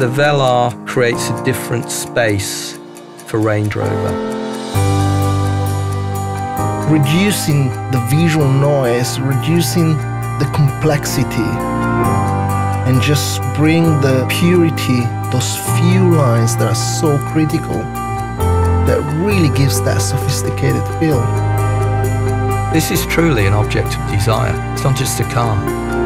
the Velar creates a different space for Range Rover. Reducing the visual noise, reducing the complexity, and just bring the purity, those few lines that are so critical, that really gives that sophisticated feel. This is truly an object of desire. It's not just a car.